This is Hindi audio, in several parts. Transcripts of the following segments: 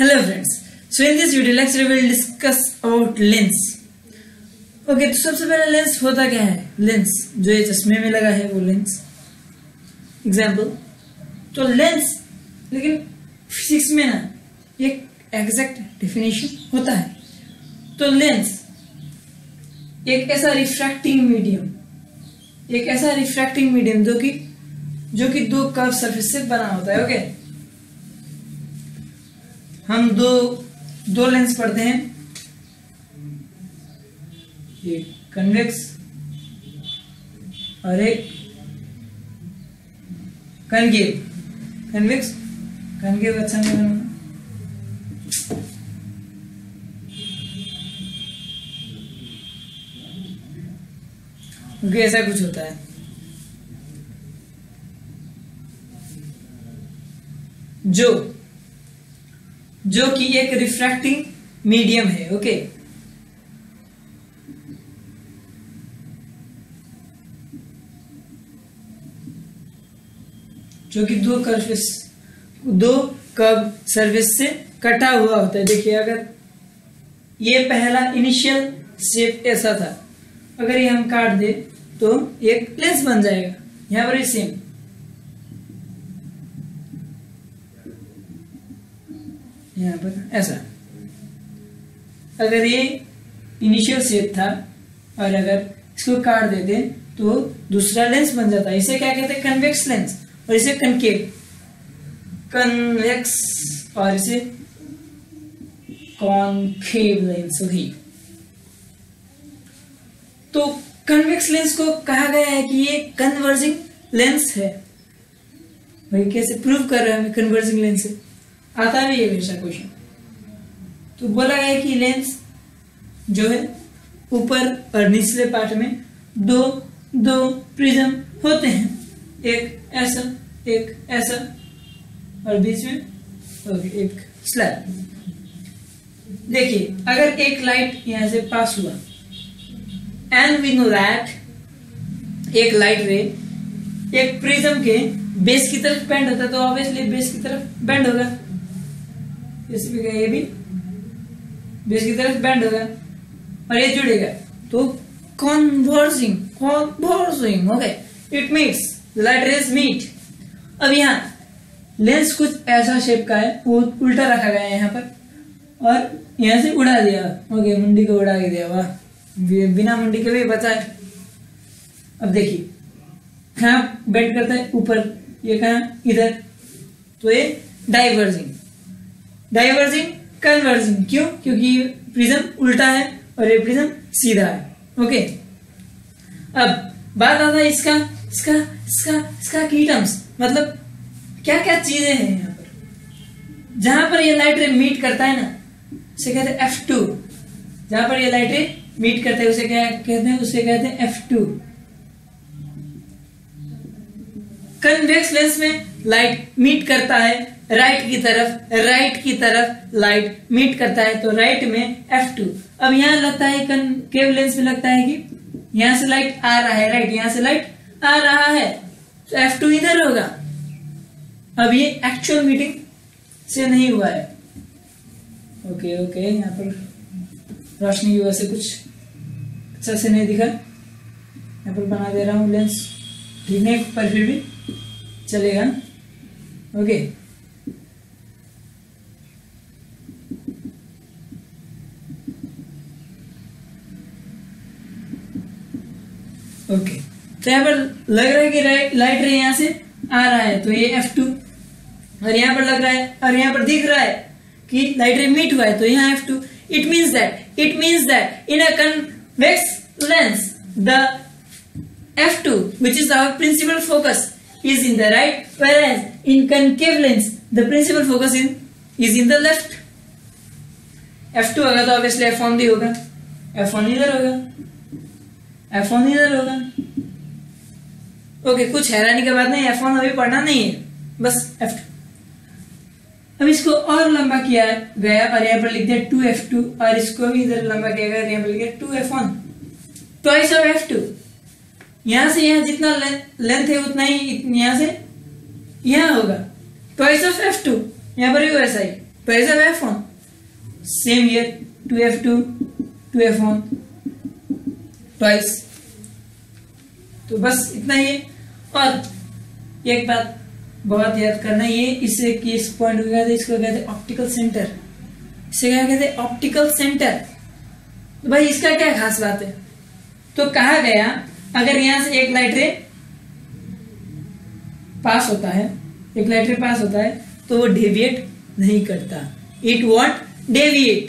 Hello friends. So in this video lecture we will discuss about lens. Okay, तो सबसे पहले लेंस होता क्या है? लेंस जो ये चश्मे में लगा है वो लेंस एग्जाम्पल। तो लेंस लेकिन फिजिक्स में ना एक एग्जैक्ट डेफिनेशन होता है। तो लेंस एक ऐसा रिफ्रैक्टिंग मीडियम जो कि दो कर्व सरफेस से बना होता है। ओके, हम दो लेंस पढ़ते हैं, एक कन्वेक्स और एक कनकेव। कनकेव अच्छा नहीं बनना, क्योंकि ऐसा कुछ होता है जो कि एक रिफ्रैक्टिंग मीडियम है। ओके, जो कि दो कर्व सरफेस से कटा हुआ होता है। देखिए, अगर ये पहला इनिशियल शेप ऐसा था, अगर ये हम काट दे तो एक लेंस बन जाएगा। यहां पर सेम यहाँ पर ऐसा, अगर ये इनिशियल शेप था और अगर इसको काट देते तो दूसरा लेंस बन जाता है। इसे क्या कहते हैं? कन्वेक्स लेंस, और इसे कन्वेक्स और इसे कॉनकेव लेंस होगी। तो कन्वेक्स लेंस को कहा गया है कि ये कन्वर्जिंग लेंस है। भाई कैसे प्रूव कर रहे हैं हमें कन्वर्जिंग लेंस है? आता भी है हमेशा क्वेश्चन। तो बोला गया है कि लेंस जो है ऊपर और निचले पार्ट में दो प्रिज्म होते हैं, एक ऐसा और बीच में एक स्लैब। देखिए, अगर एक लाइट यहां से पास हुआ एंड वी नो दैट एक लाइट रे एक प्रिज्म के बेस की तरफ बेंड होता है, तो ऑब्वियसली बेस की तरफ बेंड होगा। ये भी बेस की तरफ बेंड होगा और ये जुड़ेगा, तो converging okay, it meets the light rays meet. अब यहाँ लेंस कुछ ऐसा शेप का है, वो उल्टा रखा गया है यहाँ पर और यहाँ से उड़ा दिया। ओके, मुंडी को उड़ा के दिया, वाह, बिना मुंडी के भी बचा है। अब देखिए, कहाँ बेंड करता है? ऊपर, ये कहाँ? इधर। तो ये डाइवर्जिंग कन्वर्जिंग। क्यों? क्योंकि प्रिज्म उल्टा है और ये प्रिज्म सीधा है। ओके, अब बात आता है इसका की टर्म्स, मतलब क्या क्या चीजें हैं यहाँ पर। जहां पर ये लाइट रे मीट करता है ना, उसे कहते हैं F2। जहां पर ये लाइट रे मीट करते हैं उसे क्या कहते हैं? उसे कहते हैं F2। कन्वेक्स लेंस में लाइट मीट करता है राइट की तरफ लाइट मीट करता है, तो राइट में F2। अब यहां लगता है कनकेव लेंस में लगता है कि यहां से लाइट आ रहा है, राइट, यहां से लाइट आ रहा है, तो F2 इधर होगा। अब ये एक्चुअल मीटिंग से नहीं हुआ है। ओके, यहां पर रोशनी की वजह से कुछ अच्छा से नहीं दिखा, यहां पर बना दे रहा हूं लेंस, ठीक नहीं, पर फिर भी चलेगा। ओके, तो यहाँ पर लग रहा है कि लाइट रे यहाँ से आ रहा है, तो ये F2, और यहाँ पर लग रहा है और यहाँ पर दिख रहा है कि लाइट रे मीट हुआ है, तो यहाँ F2। It means that in a convex lens the F2 which is our principal focus is in the right, whereas in concave lens the principal focus is in the left. F2 होगा तो obviously F1 भी होगा, F1 इधर होगा। ओके, कुछ हैरानी की बात नहीं, F1 अभी पढ़ना नहीं है, बस F2। अब इसको और लंबा किया गया और यहाँ पर लिख दिया 2F2, और इसको भी इधर लंबा किया गया, यहाँ पर लिख दिया 2F1, ट्वाइस ऑफ F2। यहां से यहां जितना लेंथ है उतना ही यहां से यहां होगा, ट्वाइस ऑफ F2। यहां पर भी वैसा ही pairs of F1. Same here, 2F2, 2F1 twice. तो बस इतना ही है। और एक बात बहुत याद करना, ये इससे किस पॉइंट को कहते हैं, इसको कहते हैं ऑप्टिकल सेंटर। इसे क्या कहते हैं, ऑप्टिकल सेंटर। तो भाई इसका क्या खास बात है, तो कहा गया अगर यहां से एक लाइट रे पास होता है, एक लाइट रे पास होता है, तो वो डेविएट नहीं करता, it won't deviate.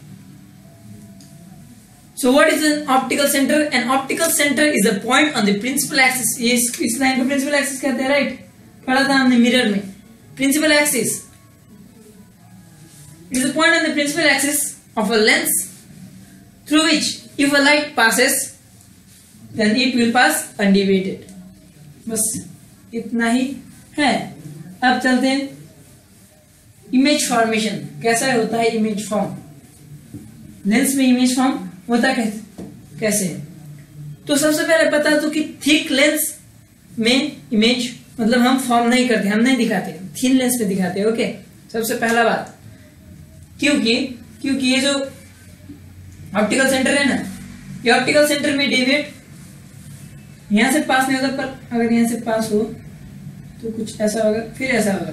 So what is an optical center? An optical center is a point on the principal axis. ये इस लाइन को प्रिंसिपल एक्सिस कहते हैं, राइट? पढ़ा था हमने मिरर में, principal axis. It is a point on the principal axis of a lens through which if a light passes, then it will pass undeviated. बस इतना ही है। अब चलते हैं इमेज फॉर्मेशन, कैसा होता है इमेज फॉर्म। लेंस में इमेज फॉर्म होता कैसे है, तो सबसे पहले बता दो कि थिक लेंस में इमेज मतलब हम फॉर्म नहीं करते, हम नहीं दिखाते, थिन लेंस पे दिखाते हैं। ओके, सबसे पहला बात, क्योंकि ये जो ऑप्टिकल सेंटर है ना, ये ऑप्टिकल सेंटर में डेविएट यहां से पास नहीं होता, पर अगर यहां से पास हो तो कुछ ऐसा होगा, फिर ऐसा होगा।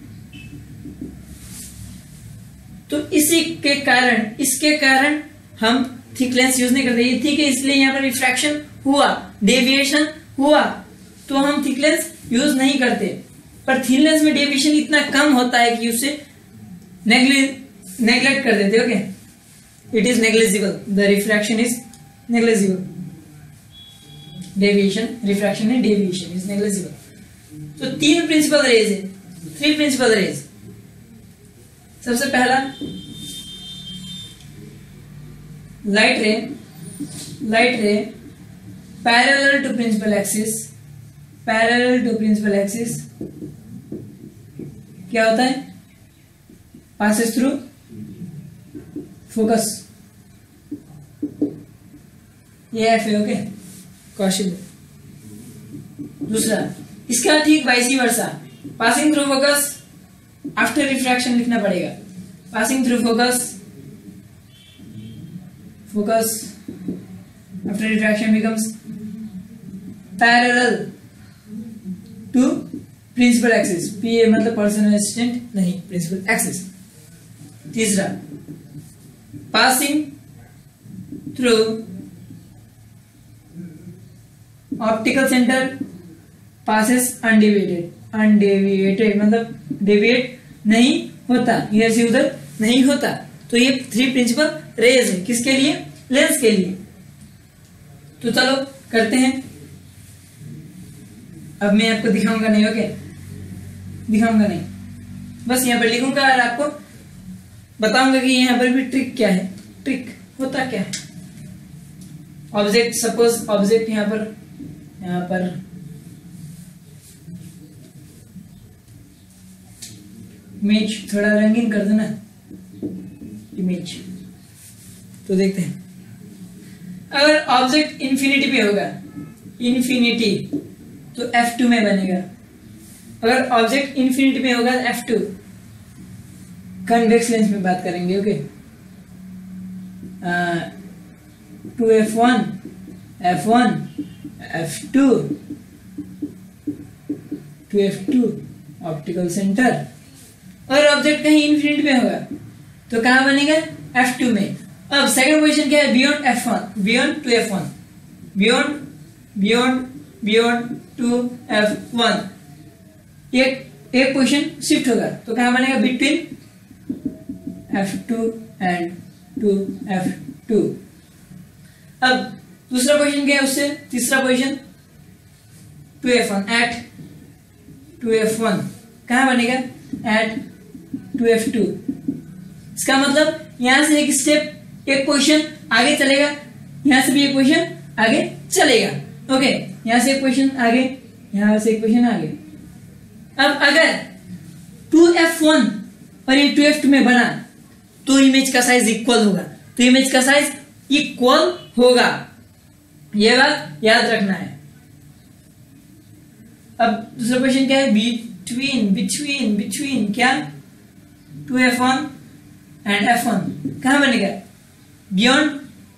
तो इसके कारण हम थिक लेंस यूज नहीं करते। ये थिक है इसलिए यहाँ पर रिफ्रैक्शन हुआ, डेविएशन हुआ, तो हम थिक लेंस यूज नहीं करते। पर थिन लेंस में डेविएशन इतना कम होता है कि उसे नेग्लेक्ट कर देते। Okay, it is negligible, the refraction is negligible. Deviation, refraction है, डेविएशन इज नेग्लिजिबल। तो 3 प्रिंसिपल रेज है, 3 प्रिंसिपल रेज। सबसे पहला light ray parallel to principal axis क्या होता है, पासेस थ्रू फोकस, ये एफ है। ओके, कौशिक। दूसरा इसका ठीक vice versa, passing through focus after refraction लिखना पड़ेगा, passing through focus after refraction becomes parallel to principal axis। PA मतलब पर्सनल असिस्टेंट नहीं, प्रिंसिपल एक्सिस। तीसरा passing through optical center passes undeviated मतलब डेविएट नहीं होता, इधर से उधर नहीं होता। तो ये 3 प्रिंसिपल रेज है, किसके लिए, लेंस के लिए। तो चलो करते हैं। अब मैं आपको दिखाऊंगा नहीं, ओके, दिखाऊंगा नहीं, बस यहाँ पर लिखूंगा और आपको बताऊंगा कि यहाँ पर भी ट्रिक क्या है। ट्रिक होता क्या है, ऑब्जेक्ट, सपोज ऑब्जेक्ट यहाँ पर इमेज थोड़ा रंगीन कर दो ना, इमेज। तो देखते हैं, अगर ऑब्जेक्ट इंफिनिटी पे होगा, इंफिनिटी, तो F2 में बनेगा। अगर ऑब्जेक्ट इंफिनिटी में होगा F2, कन्वेक्स लेंस में बात करेंगे। Okay, 2F1, F1, F2, 2F2 optical centre. अगर ऑब्जेक्ट कहीं इंफिनिटी में होगा तो कहां बनेगा, F2 में। अब सेकंड पोजीशन क्या है, beyond F1, beyond 2F1, beyond 2F1। एक पोजीशन शिफ्ट होगा तो कहां बनेगा, बिटवीन F2 एंड 2F2। अब दूसरा पोजीशन क्या है उससे, तीसरा पोजीशन 2F1, एट 2F1 कहां बनेगा, एट 2F2। इसका मतलब यहां से एक स्टेप, एक पोजीशन आगे चलेगा, यहां से भी एक पोजीशन आगे चलेगा। ओके, यहां से एक पोजीशन आगे, यहां से एक पोजीशन आगे। अब अगर 2F1 और ये 2F2 में बना तो इमेज का साइज इक्वल होगा, तो इमेज का साइज इक्वल होगा, यह बात याद रखना है। अब दूसरा क्वेश्चन क्या है, बिटवीन क्या, 2f1 एंड f1 कहाँ बनेगा? Beyond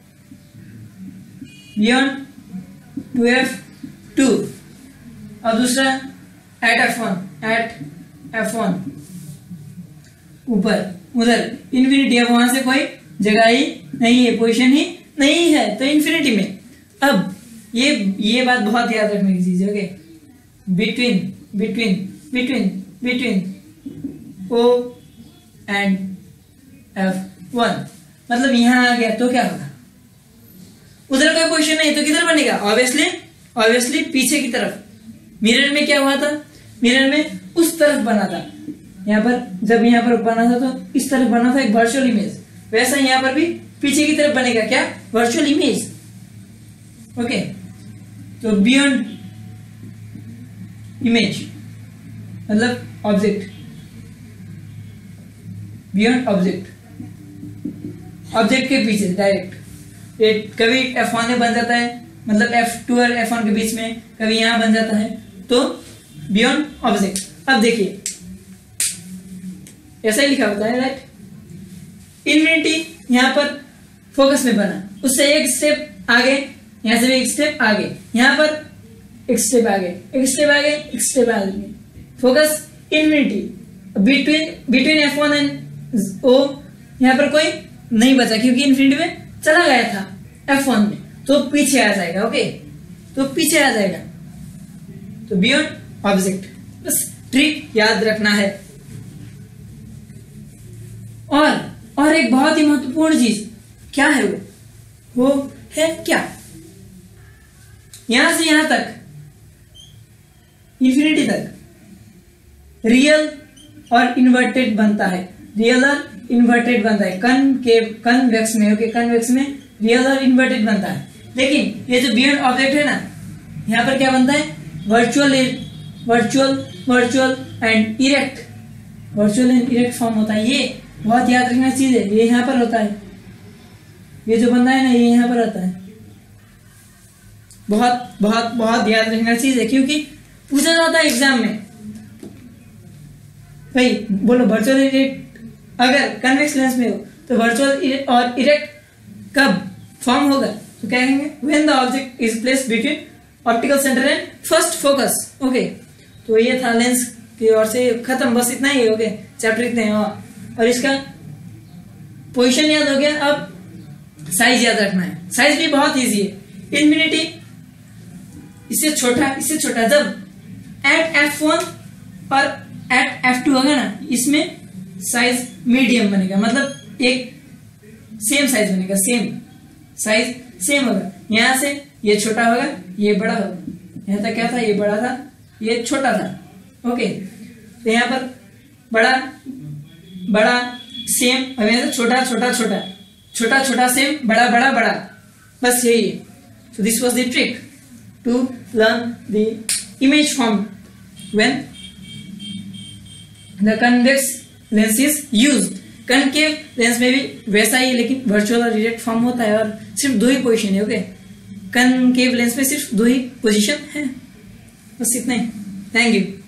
2f2। और दूसरा एट f1 ऊपर उधर इन्फिनिटी, अब वहां से कोई जगह ही नहीं है, पोजीशन ही नहीं है, तो इन्फिनिटी में। अब ये बात बहुत याद रखने की चीज है। Okay, between O and F1, मतलब यहां आ गया तो क्या होगा? उधर कोई पोजीशन नहीं तो किधर बनेगा? ऑब्वियसली पीछे की तरफ। मिरर में क्या हुआ था? मिरर में उस तरफ बना था, यहाँ पर जब यहाँ पर बना था तो इस तरफ बना था एक वर्चुअल इमेज, वैसा यहाँ पर भी पीछे की तरफ बनेगा क्या? Virtual image. ओके, तो बियॉन्ड इमेज मतलब ऑब्जेक्ट, बियॉन्ड ऑब्जेक्ट के पीछे डायरेक्ट। ये कभी F1 में बन जाता है, मतलब F2 और F1 के बीच में, कभी यहां बन जाता है, तो बियॉन्ड ऑब्जेक्ट। अब देखिए ऐसा ही लिखा होता है, राइट? इन्फिनिटी यहां पर फोकस में बना, उससे एक स्टेप आगे, यहां से भी एक स्टेप आगे, यहां पर एक स्टेप आगे, एक स्टेप आगे, एक स्टेप आगे, focus infinity. Between F1 and O यहां पर कोई नहीं बचा क्योंकि इन्फिनिटी में चला गया था F1 में, तो पीछे आ जाएगा। ओके, तो पीछे आ जाएगा, तो बियॉन्ड ऑब्जेक्ट। बस ट्रिक याद रखना है। और एक बहुत ही महत्वपूर्ण चीज क्या है? वो है क्या? यहां से यहां तक, इन्फिनिटी तक रियल और इन्वर्टेड बनता है, रियल और इन्वर्टेड बनता है कन्वेक्स में। ओके, कन्वेक्स में रियल और इन्वर्टेड बनता है। लेकिन ये जो बियॉन्ड ऑब्जेक्ट है ना, यहां पर क्या बनता है? Virtual and erect, virtual and erect form होता है। ये बहुत याद रखना चीज है, ये यहां पर होता है, ये जो बनता है ना, ये यहां पर होता है। बहुत बहुत बहुत याद रखना चीज है, क्योंकि पूछा जाता है एग्जाम में, भाई बोलो वर्चुअल इरेक्ट अगर कन्वेक्स लेंस में हो तो वर्चुअल और इरेक्ट कब फॉर्म होगा? तो क्या कहेंगे? When the object is placed between optical centre and first focus. Okay, तो ये था लेंस की ओर से, खत्म, बस इतना ही। ओके, चैप्टर इतने हैं। और इसका पोजीशन याद हो गया, अब साइज याद रखना है। साइज भी बहुत इजी है। इन्फिनिटी इससे छोटा जब एट F1 और एट F2 होगा ना, इसमें साइज मीडियम बनेगा, मतलब एक सेम साइज बनेगा, सेम साइज सेम होगा। यहां से ये छोटा होगा, ये बड़ा होगा। यहां तक क्या था? ये बड़ा था, ये छोटा था। ओके, तो यहां पर बड़ा सेम, अब यहां से छोटा सेम, बड़ा, बस यही है। So this was the trick to learn the image form when the convex lens is used. Concave lens में भी वैसा ही, लेकिन वर्चुअल और इरेक्ट फॉर्म होता है और सिर्फ 2 ही पोजीशन है। ओके, कनकेव लेंस में सिर्फ 2 ही पोजीशन है, बस इतना ही। Thank you.